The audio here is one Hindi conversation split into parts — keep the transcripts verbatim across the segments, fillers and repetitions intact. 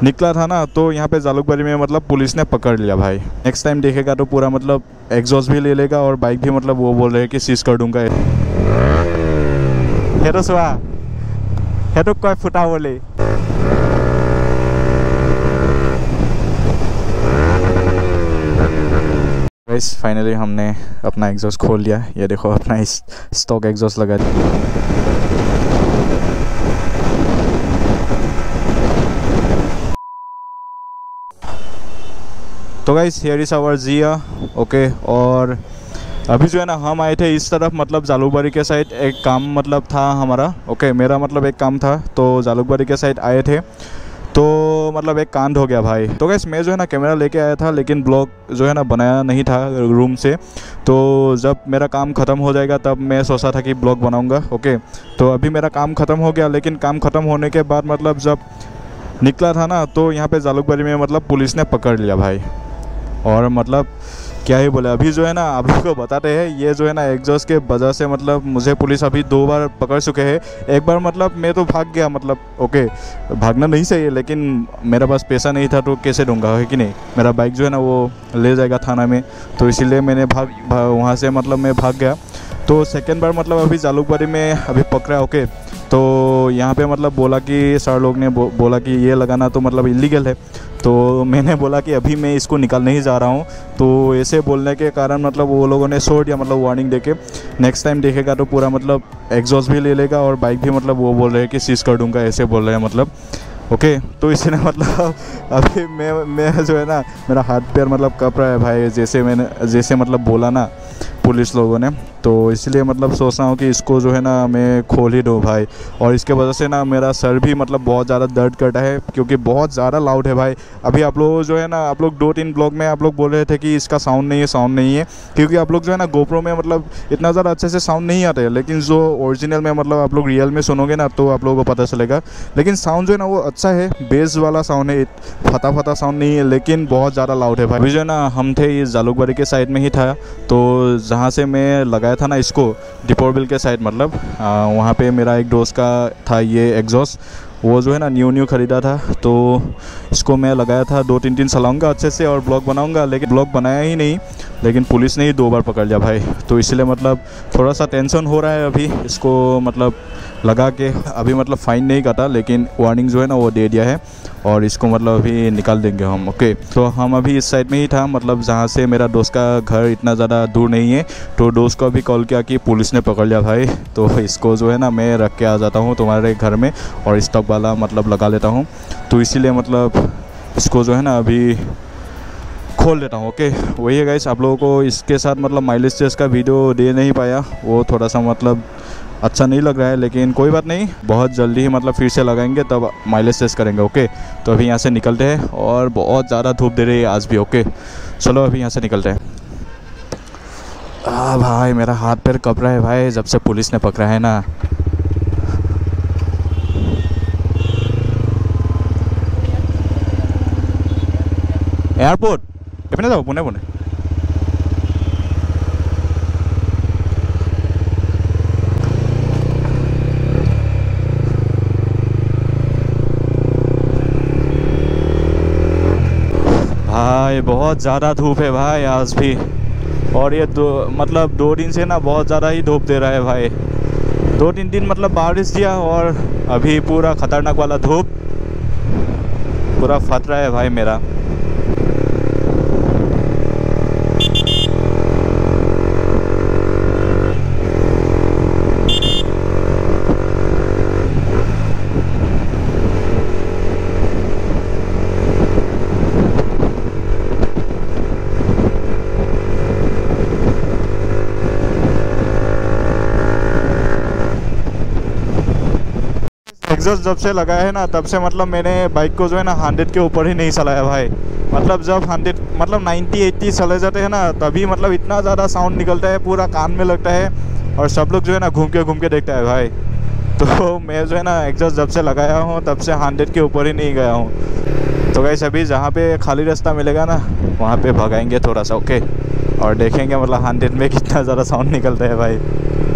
निकला था ना, तो यहाँ पे जालुकबारी में मतलब पुलिस ने पकड़ लिया भाई। नेक्स्ट टाइम देखेगा तो पूरा मतलब एग्जॉस्ट भी ले लेगा और बाइक भी मतलब वो बोल रहे हैं कि सीज कर दूंगा। हेरो सुआ हेरो कय फुटा बोले। गाइस फाइनली हमने अपना एग्जॉस्ट खोल लिया। ये देखो अपना इस स्टॉक एग्जॉस्ट लगा दिया। तो गाइस हियर इज आवर जिया ओके। और अभी जो है ना हम आए थे इस तरफ मतलब जालुकबारी के साइड एक काम मतलब था हमारा ओके। मेरा मतलब एक काम था तो जालुकबारी के साइड आए थे तो मतलब एक कांड हो गया भाई। तो गाइस मैं जो है ना कैमरा लेके आया था लेकिन ब्लॉग जो है ना बनाया नहीं था रूम से। तो जब मेरा काम ख़त्म हो जाएगा तब मैं सोचा था कि ब्लॉग बनाऊंगा ओके। तो अभी मेरा काम ख़त्म हो गया लेकिन काम ख़त्म होने के बाद मतलब जब निकला था ना, तो यहाँ पे जालुकबारी में मतलब पुलिस ने पकड़ लिया भाई। और मतलब क्या ही बोले, अभी जो है ना आप लोग को बताते हैं ये जो है ना एग्जॉस्ट के वजह से मतलब मुझे पुलिस अभी दो बार पकड़ चुके हैं। एक बार मतलब मैं तो भाग गया मतलब ओके, भागना नहीं चाहिए लेकिन मेरे पास पैसा नहीं था तो कैसे दूंगा, है कि नहीं। मेरा बाइक जो है ना वो ले जाएगा थाना में, तो इसीलिए मैंने भाग, भाग वहाँ से मतलब मैं भाग गया। तो सेकेंड बार मतलब अभी जालुकबारी में अभी पकड़ा ओके। तो यहाँ पे मतलब बोला कि सर लोग ने बो, बोला कि ये लगाना तो मतलब इलीगल है। तो मैंने बोला कि अभी मैं इसको निकाल नहीं जा रहा हूँ। तो ऐसे बोलने के कारण मतलब वो लोगों ने छोड़ दिया मतलब वार्निंग देके। नेक्स्ट टाइम देखेगा तो पूरा मतलब एग्जॉस्ट भी ले लेगा और बाइक भी मतलब वो बोल रहे हैं कि सीज कर दूंगा, ऐसे बोल रहे हैं मतलब ओके। तो इसने मतलब अभी मैं मैं जो है ना मेरा हाथ पैर मतलब कँप रहा है भाई, जैसे मैंने जैसे मतलब बोला ना पुलिस लोगों ने। तो इसलिए मतलब सोच रहा हूँ कि इसको जो है ना मैं खोल ही दूँ भाई। और इसके वजह से ना मेरा सर भी मतलब बहुत ज़्यादा दर्द करता है क्योंकि बहुत ज़्यादा लाउड है भाई। अभी आप लोग जो है ना आप लोग दो तीन ब्लॉग में आप लोग बोल रहे थे कि इसका साउंड नहीं है साउंड नहीं है क्योंकि आप लोग जो है ना गोप्रो में मतलब इतना ज़्यादा अच्छे से साउंड नहीं आते हैं। लेकिन जो ओरिजिनल में मतलब आप लोग रियल में सुनोगे ना तो आप लोगों को पता चलेगा। लेकिन साउंड जो है ना वो अच्छा है, बेस वाला साउंड है, फटा फटा साउंड नहीं है लेकिन बहुत ज़्यादा लाउड है भाई। अभी जो है ना हम थे इस जालुकबारी के साइड में ही था, तो जहाँ से मैं लगाया था ना इसको दीपोर बिल के साइड मतलब आ, वहाँ पे मेरा एक दोस्त का था ये एग्जॉस्ट, वो जो है ना न्यू न्यू ख़रीदा था। तो इसको मैं लगाया था, दो तीन दिन चलाऊंगा अच्छे से और ब्लॉग बनाऊंगा, लेकिन ब्लॉग बनाया ही नहीं। लेकिन पुलिस ने ही दो बार पकड़ लिया भाई। तो इसलिए मतलब थोड़ा सा टेंशन हो रहा है अभी इसको मतलब लगा के। अभी मतलब फ़ाइन नहीं काटा लेकिन वार्निंग जो है ना वो दे दिया है और इसको मतलब अभी निकाल देंगे हम ओके। तो हम अभी इस साइड में ही था मतलब जहाँ से मेरा दोस्त का घर इतना ज़्यादा दूर नहीं है। तो दोस्त को अभी कॉल किया कि पुलिस ने पकड़ लिया भाई, तो इसको जो है ना मैं रख के आ जाता हूँ तुम्हारे घर में और स्टॉक वाला मतलब लगा लेता हूँ। तो इसीलिए मतलब इसको जो है ना अभी खोल लेता हूँ ओके। वही है गाइस, आप लोगों को इसके साथ मतलब माइलेज टेस्ट का वीडियो दे नहीं पाया, वो थोड़ा सा मतलब अच्छा नहीं लग रहा है। लेकिन कोई बात नहीं, बहुत जल्दी ही मतलब फिर से लगाएंगे तब माइलेज टेस्ट करेंगे ओके। तो अभी यहाँ से निकलते हैं और बहुत ज़्यादा धूप दे रही है आज भी ओके। चलो अभी यहाँ से निकलते हैं। आ भाई मेरा हाथ पैर कँप रहा है भाई जब से पुलिस ने पकड़ा है ना। एयरपोर्ट एपने जाओ पुणे पुणे भाई बहुत ज़्यादा धूप है भाई आज भी। और ये दो मतलब दो दिन से ना बहुत ज़्यादा ही धूप दे रहा है भाई। दो तीन दिन मतलब बारिश दिया और अभी पूरा ख़तरनाक वाला धूप पूरा फट रहा है भाई मेरा। एग्जॉस्ट जब से लगा है ना तब से मतलब मैंने बाइक को जो है ना हंड्रेड के ऊपर ही नहीं चलाया भाई। मतलब जब हंड्रेड मतलब नाइन्टी एट्टी चले जाते हैं ना तभी मतलब इतना ज़्यादा साउंड निकलता है, पूरा कान में लगता है और सब लोग जो है ना घूम के घूम के देखता है भाई। तो मैं जो है ना एग्जॉस्ट जब से लगाया हूँ तब से हंड्रेड के ऊपर ही नहीं गया हूँ। तो गाइस अभी जहाँ पे खाली रास्ता मिलेगा ना वहाँ पे भगाएंगे थोड़ा सा ओके और देखेंगे मतलब हंड्रेड में कितना ज़्यादा साउंड निकलता है भाई।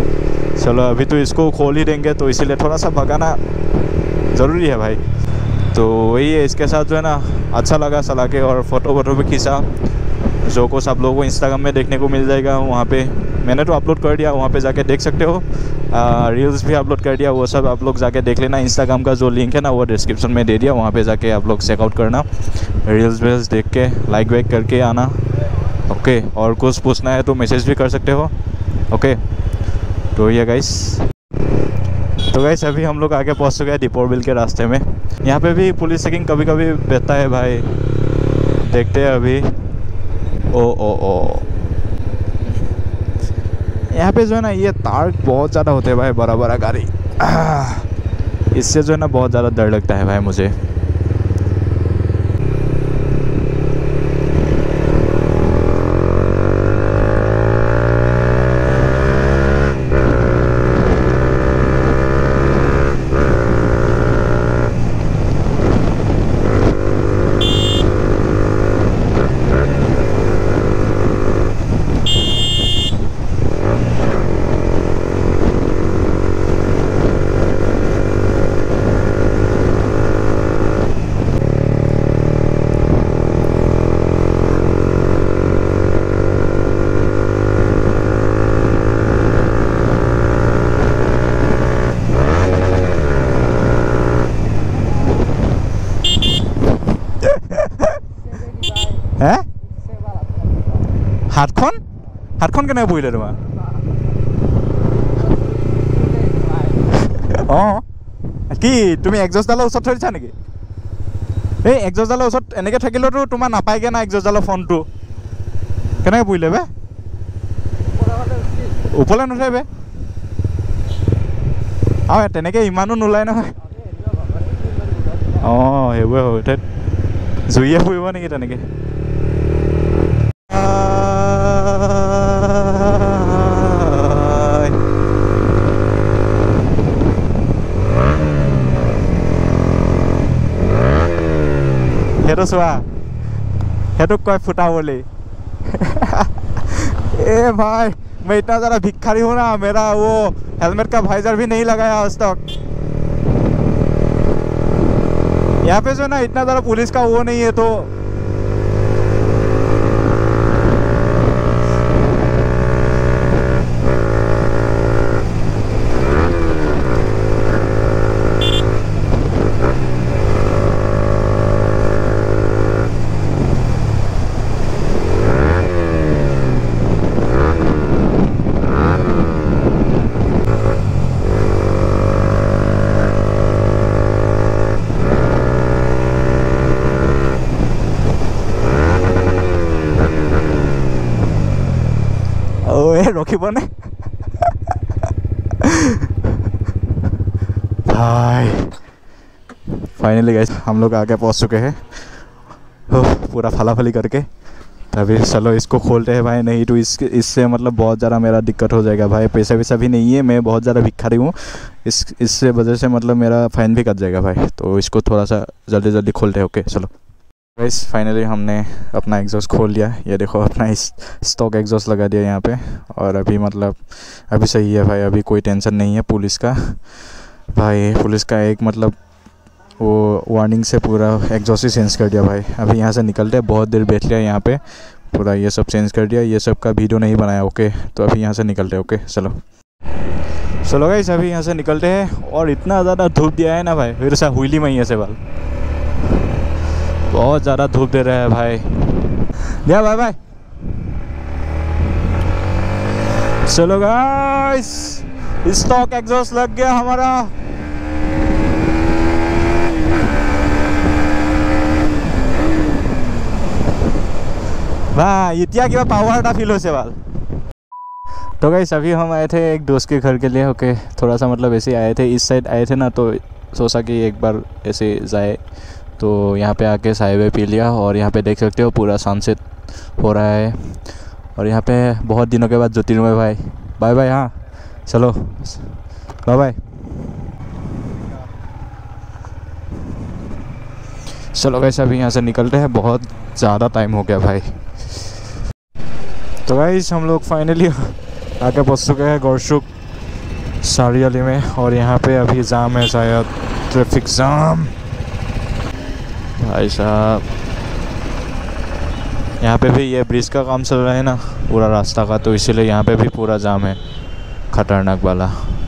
चलो अभी तो इसको खोल ही देंगे तो इसीलिए थोड़ा सा भगाना ज़रूरी है भाई। तो वही है, इसके साथ जो है ना अच्छा लगा चला के, और फ़ोटो वोटो भी खींचा जो कुछ आप लोगों को इंस्टाग्राम में देखने को मिल जाएगा। वहाँ पे मैंने तो अपलोड कर दिया, वहाँ पे जाके देख सकते हो। आ, रील्स भी अपलोड कर दिया, वो सब आप लोग जाके देख लेना। इंस्टाग्राम का जो लिंक है ना वो डिस्क्रिप्शन में दे दिया, वहाँ पे जाके आप लोग चेकआउट करना, रील्स वील्स देख के लाइक वाइक करके आना। ओके, और कुछ पूछना है तो मैसेज भी कर सकते हो। ओके, तो ये गाइस, तो गाइस अभी हम लोग आगे पहुँच चुके हैं दीपोर बिल के रास्ते में। यहाँ पे भी पुलिस चेकिंग कभी कभी रहता है भाई, देखते हैं अभी। ओ ओ ओ यहाँ पे जो है ना ये तार बहुत ज़्यादा होते हैं भाई, बड़ा बड़ा गाड़ी, इससे जो है ना बहुत ज़्यादा डर लगता है भाई मुझे। হে হাতখন হাতখন কেনেকৈ পৰিলে তোমাৰ? অঁ, কি তুমি এক্সজডালৰ ওচৰত থৈ দিছা নেকি? এই এক্সজডালৰ ওচৰত এনেকৈ থাকিলেতো তোমাৰ নাপায়গৈ না এক্সজডালৰ ফোনটো, কেনেকৈ পৰিলে বে? ওপৰলৈ নুঠে বে, আৰু তেনেকৈ ইমানো নোলায় নহয়। অঁ, সেইবোৰে হয়, ঠাইত জুইয়ে পৰিব নেকি তেনেকৈ? সেইটো চোৱা, সেইটোক কয় ফুটা বুলি। ए भाई, मैं इतना ज़्यादा भिखारी हूँ ना, मेरा वो हेलमेट का वाइजर भी नहीं लगाया आज तक। यहाँ पे जो है ना इतना ज़्यादा पुलिस का वो नहीं है, तो रखिब ने भाई। फाइनली गाइस हम लोग आगे पहुंच चुके हैं, पूरा फलाफली करके। अभी चलो इसको खोलते हैं भाई, नहीं तो इस इससे मतलब बहुत ज़्यादा मेरा दिक्कत हो जाएगा भाई। पैसा वैसा भी नहीं है, मैं बहुत ज़्यादा भिखारी हूँ, इस इससे वजह से मतलब मेरा फ़ाइन भी कट जाएगा भाई। तो इसको थोड़ा सा जल्दी जल्दी खोलते हैं। ओके चलो गाइस, फाइनली हमने अपना एग्जॉस्ट खोल लिया। ये देखो अपना इस स्टॉक एग्जॉस्ट लगा दिया यहाँ पे, और अभी मतलब अभी सही है भाई, अभी कोई टेंशन नहीं है पुलिस का भाई। पुलिस का एक मतलब वो वार्निंग से पूरा एग्जॉस्ट ही चेंज कर दिया भाई। अभी यहाँ से निकलते हैं, बहुत देर बैठ लिया यहाँ पे, पूरा ये सब चेंज कर दिया। ये सब का वीडियो नहीं बनाया। ओके, तो अभी यहाँ से निकलते हैं। ओके चलो चलो गाइस, अभी यहाँ से निकलते हैं। और इतना ज़्यादा धूप दिया है ना भाई, फिर से हुईली में ही से बाल बहुत ज़्यादा धूप दे रहा है भाई। दिया भाई भाई, चलो गाइस, स्टॉक एग्जॉस्ट लग गया हमारा। भाई इतना क्या पावर का फील हो से बाल। तो गाइस अभी हम आए थे एक दोस्त के घर के लिए। ओके, थोड़ा सा मतलब ऐसे आए थे, इस साइड आए थे ना, तो सोचा कि एक बार ऐसे जाए। तो यहाँ पे आके चाय वाय पी लिया, और यहाँ पे देख सकते हो पूरा सनसेट हो रहा है। और यहाँ पे बहुत दिनों के बाद ज्योतिर्मय भाई, बाय बाय। हाँ चलो बाय बाय। चलो गाइस अभी यहाँ से निकलते हैं, बहुत ज़्यादा टाइम हो गया भाई। तो गाइस हम लोग फाइनली आके पहुँच चुके हैं गौरसुख सारियाली में, और यहाँ पे अभी जाम है शायद, ट्रैफिक जाम। भाई साहब यहाँ पे भी ये ब्रिज का काम चल रहा है ना पूरा रास्ता का, तो इसीलिए यहाँ पे भी पूरा जाम है खतरनाक वाला।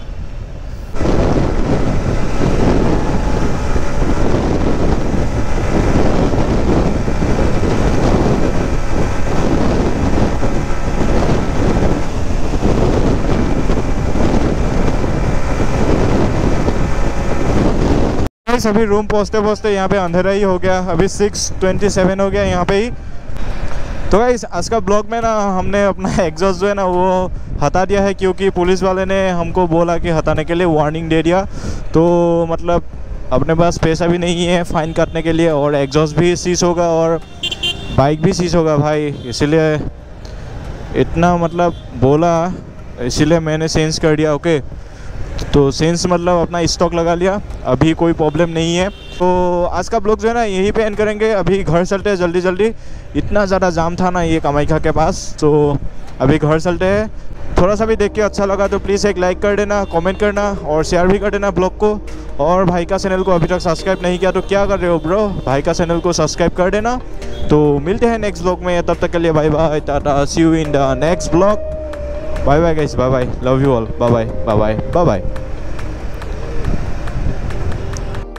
अभी रूम पहुँचते पहुँचते यहाँ पे अंधेरा ही हो गया। अभी सिक्स ट्वेंटी सेवन हो गया यहाँ पे ही। तो गाइस आज का ब्लॉग में ना हमने अपना एग्जॉस्ट जो है ना वो हटा दिया है, क्योंकि पुलिस वाले ने हमको बोला कि हटाने के लिए वार्निंग दे दिया। तो मतलब अपने पास पैसा भी नहीं है फ़ाइन काटने के लिए, और एग्जॉस्ट भी सीज होगा और बाइक भी सीज होगा भाई। इसीलिए इतना मतलब बोला, इसीलिए मैंने चेंज कर दिया। ओके, तो सेंस मतलब अपना स्टॉक लगा लिया, अभी कोई प्रॉब्लम नहीं है। तो आज का ब्लॉग जो है ना यहीं पे एंड करेंगे। अभी घर चलते हैं जल्दी जल्दी, इतना ज़्यादा जाम था ना ये कामाख्या के पास, तो अभी घर चलते हैं। थोड़ा सा भी देख के अच्छा लगा तो प्लीज़ एक लाइक कर देना, कमेंट करना और शेयर भी कर देना ब्लॉग को। और भाई का चैनल को अभी तक सब्सक्राइब नहीं किया तो क्या कर रहे हो ब्रो, भाई का चैनल को सब्सक्राइब कर देना। तो मिलते हैं नेक्स्ट ब्लॉग में, तब तक के लिए bye bye, tata, see you in the next blog. Bye bye guys, bye bye, love you all, bye bye, bye bye, bye bye.